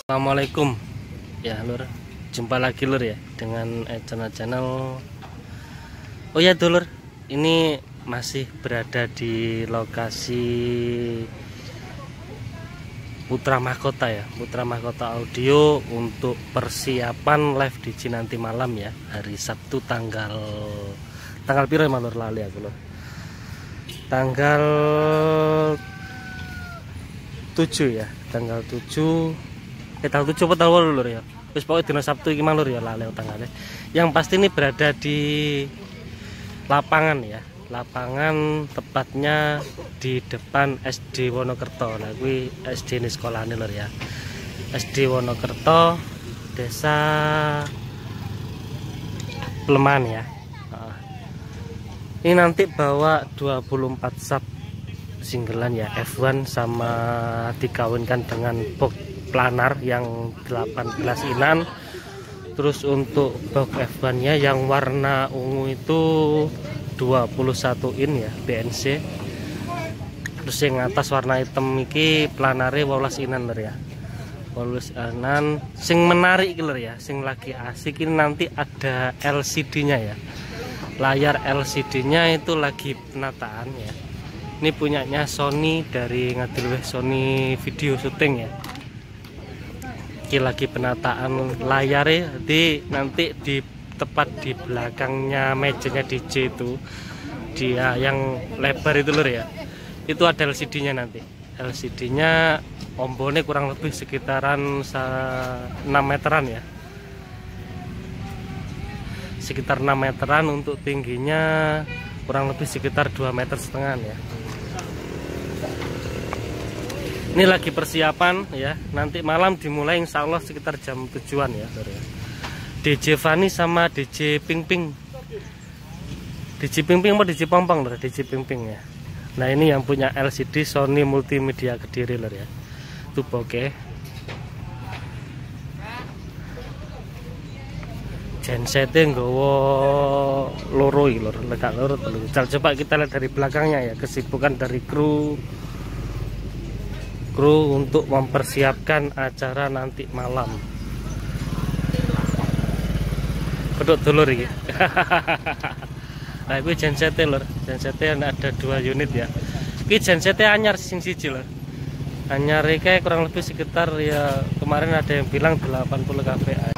Assalamualaikum ya Lur, jumpa lagi Lur ya dengan channel. Oh ya Lur, ini masih berada di lokasi Putra Mahkota ya, Putra Mahkota Audio untuk persiapan live DJ nanti malam ya, hari Sabtu tanggal piro ya Lur, lali aku Lur. Tanggal 7 ya, tanggal 7 tanggal 7 apa tanggal Lur ya. Wis pokoke dina Sabtu iki Lur ya, lali tanggalnya. Yang pasti ini berada di lapangan ya. Lapangan tepatnya di depan SD Wonokerto. Nah, kuwi SD ini sekolahane Lur ya. SD Wonokerto, Desa Pleman ya. Ini nanti bawa 24 sub singgelan ya, F1 sama dikawinkan dengan box planar yang 18 inan. Terus untuk box F1 nya yang warna ungu itu 21 in ya, BNC. Terus yang atas warna hitam iki planare 12 inan Lur ya. 12 inan. Sing menarik Lur ya, sing lagi asik ini nanti ada LCD nya ya. Layar LCD nya itu lagi penataan ya. Ini punyanya Sony dari Ngadilweh Sony Video Shooting ya. Ini lagi penataan layarnya, jadi nanti di tepat di belakangnya mejanya DJ itu, dia yang lebar itu Lur ya, itu ada LCD nya nanti. LCD nya ombone kurang lebih sekitaran 6 meteran ya, sekitar 6 meteran. Untuk tingginya kurang lebih sekitar 2,5 meter ya. Ini lagi persiapan ya, nanti malam dimulai insya Allah sekitar jam 7-an ya, DJ Fani sama DJ Ping Ping. DJ Ping Ping apa DJ Pompong Lur? DJ Ping Ping ya. Nah, ini yang punya LCD Sony Multimedia Kediri Lur ya. Itu bokeh. Gensetnya nggawa loro iki Lur, lekak loro telu. Coba kita lihat dari belakangnya ya, kesibukan dari kru untuk mempersiapkan acara nanti malam. Pedok dulur iki. Nah, ini gensetnya Lur. Gensetnya ada 2 unit ya. Ini gensetnya anyar sing siji Lur. Anyar iki kurang lebih sekitar ya, kemarin ada yang bilang 80 kPa.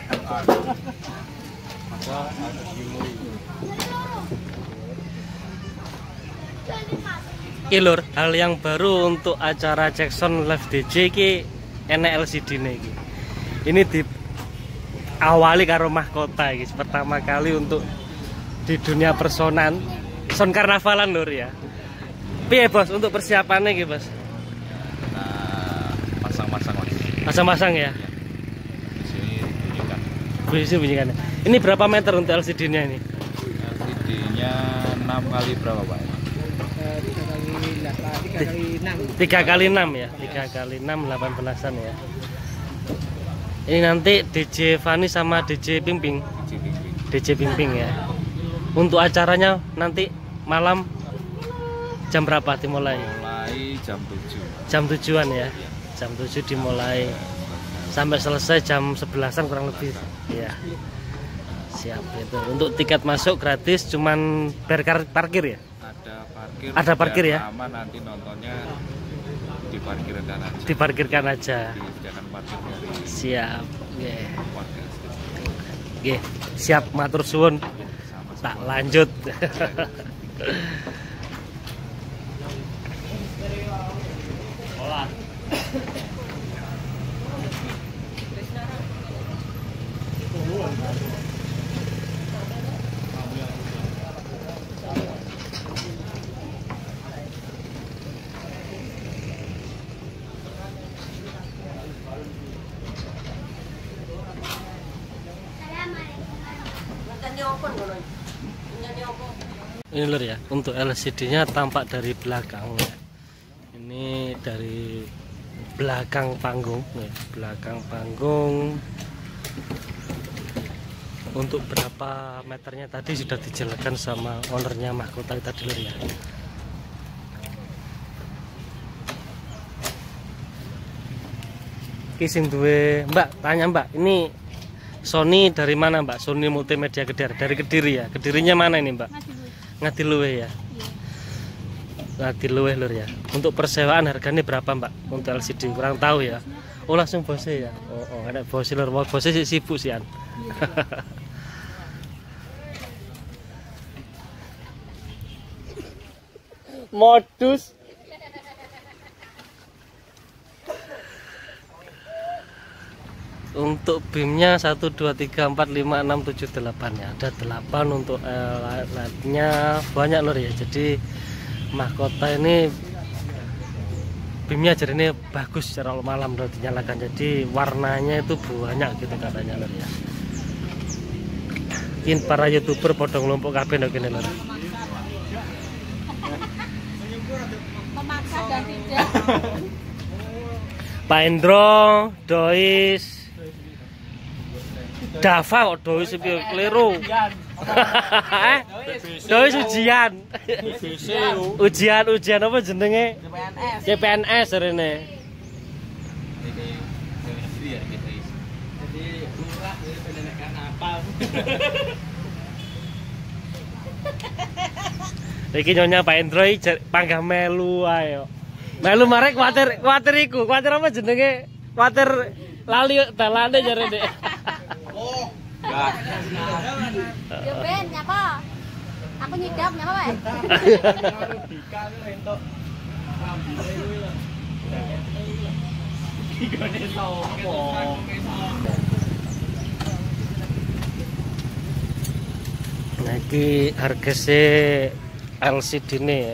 Iki Lur, hal yang baru untuk acara Jackson Live DJ iki enek LCD nih iki. Ini di awali karo Mahkota iki, pertama kali untuk di dunia personan son karnavalan Lur ya. Piye Bos untuk persiapannya iki Bos? Pasang-pasang ya. Di sini bunyikan. Di sini bunyikan. Ini berapa meter untuk LCD-nya ini? LCD-nya 6 kali berapa Pak? 3 kali 6 ya, 3 kali 6 18-an ya. Ini nanti DJ Fani sama DJ Ping Ping. DJ Ping Ping ya. Untuk acaranya nanti malam jam berapa dimulai? Mulai jam 7. Jam 7-an ya. Jam 7 dimulai sampai selesai jam 11-an kurang lebih ya. Siap itu. Untuk tiket masuk gratis, cuman bayar parkir ya? Ada parkir ya? Aman, nanti nontonnya diparkirkan aja. Diparkirkan aja. Disediakan parkirnya. Siap. Nggih. Siap, matur suwun. Tak lanjut. Ini Lur ya, untuk LCD-nya tampak dari belakang ya. Ini dari belakang panggung ya, belakang panggung. Untuk berapa meternya tadi sudah dijelaskan sama ownernya Mahkota tadi Lur ya. Sing duwe Mbak, tanya Mbak, ini Sony dari mana Mbak? Sony Multimedia Kediri, dari Kediri ya. Kedirinya mana ini Mbak? Ngadiluwe ya. Ngadiluwe lur ya. Untuk persewaan harganya berapa Mbak? Untuk LCD kurang tahu ya. Oh langsung bose ya. Oh ada bose lur. Bose sibuk sih an. Modus untuk BIM-nya 1 2 3 4 5 6 7 8 ya. Ada 8 untuk LED-nya banyak lur ya. Jadi mahkota ini BIM-nya jadi ini bagus secara malam udah dinyalakan. Jadi warnanya itu banyak gitu katanya lur ya. Mungkin para YouTuber podong lompok kabeh ndok kene lur. Memaksa dan tidak. Pak Endro, Dois, Dava kok Dois piye keliru. Dois ujian. Ujian apa jenenge? CPNS rene. Jadi lurah pendidikan apa? Iki nyonya Pak Endro panggah melu ae. Melu marek kuwatir iku. Kuwatir apa jenenge? Kuwatir lali dalane jare Dek. Oh, enggak. Yo Ben, nyapa? Aku nyidap nyapa wae? Dika ku entuk ambine kuwi lho. Digone sopo? Nah iki harga LCD ini ya.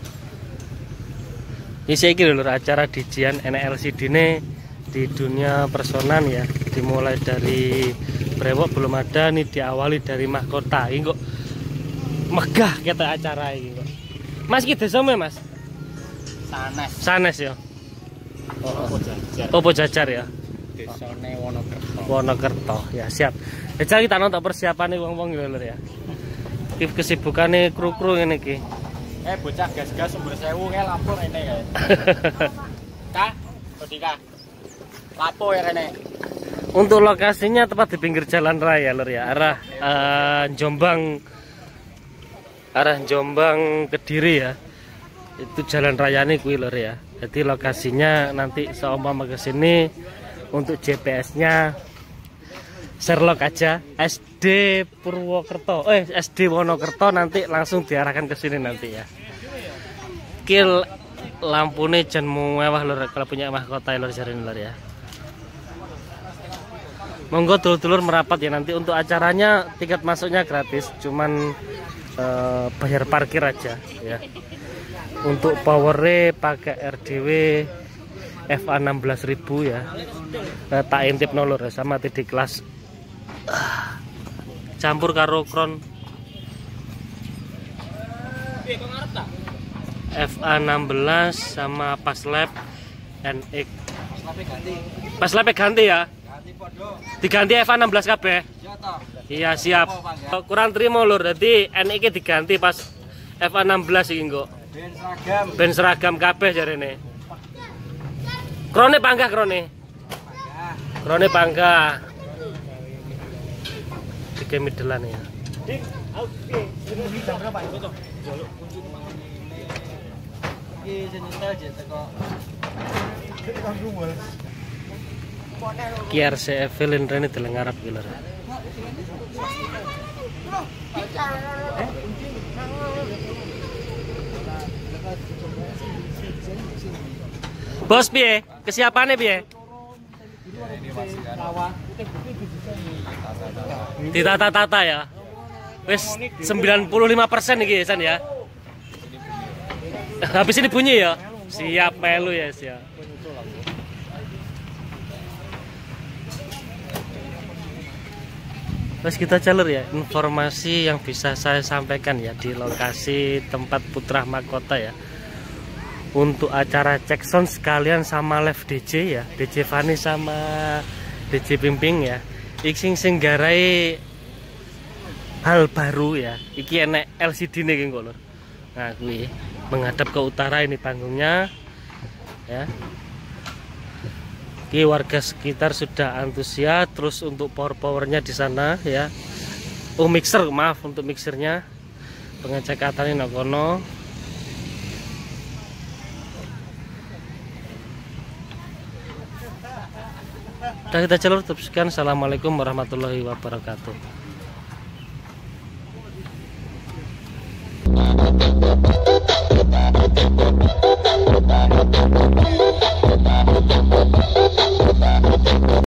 Ini saya kira lho acara dijian enak LCD ini di dunia personan ya. Dimulai dari brewok belum ada nih, diawali dari mahkota. Ini kok megah kita acara ini kok. Mas kita sama Mas? Sanes. Sanes ya. Oh, Jajar ya. Desane Wonokerto. Wonokerto ya siap. Ya kita nonton persiapan wong-wong lho ya. Kesibukannya kru-kru ini ki. Bocah gas-gas sumber sewu kayak lapor ini ya. Kak, Dika. Lapo ya kene. Untuk lokasinya tepat di pinggir jalan raya lur ya, arah Jombang Kediri ya. Itu jalan raya ini kuwi lur ya. Jadi lokasinya nanti seumpama ke sini untuk GPS-nya Sherlock aja SD Purwokerto, SD Wonokerto nanti langsung diarahkan ke sini nanti ya. Kil lampunya jan mewah lur kalau punya mahkota lur jarin lur ya. Monggo dulur-dulur merapat ya nanti untuk acaranya tiket masuknya gratis, cuman bayar parkir aja ya. Untuk powernya pakai RDW FA 16.000 ya. Tak intip nolor sama titik kelas. Campur karo kron FA 16 sama Paslab NX. Paslab ganti ya. Diganti FA 16 kabeh. Iya siap. Kurang terima lur. Jadi NX diganti pas FA 16 iki engko. Ben seragam kabeh jarene. Krone panggah krone. Krone panggah. Tiga midelan ya. Kiar se Evelyn Rene teleng Arab gilar. Bos piye? Kesiapannya piye? Ditata-tata ya. Wis 95% iki San ya. Habis ini bunyi ya. Siap melu ya, siap. Terus kita jalur ya informasi yang bisa saya sampaikan ya di lokasi tempat Putra Mahkota ya. Untuk acara cek sound sekalian sama live DJ ya, DJ Fani sama DJ Pimping ya. Iki sing garai hal baru ya. Iki enek LCD nih kok lur. Nah, kuwi menghadap ke utara ini panggungnya ya. Ini warga sekitar sudah antusias. Terus untuk powernya di sana ya. Oh mixer, maaf untuk mixernya. Pengecekatan ini kono. Udah kita jalur, teruskan. Assalamualaikum warahmatullahi wabarakatuh.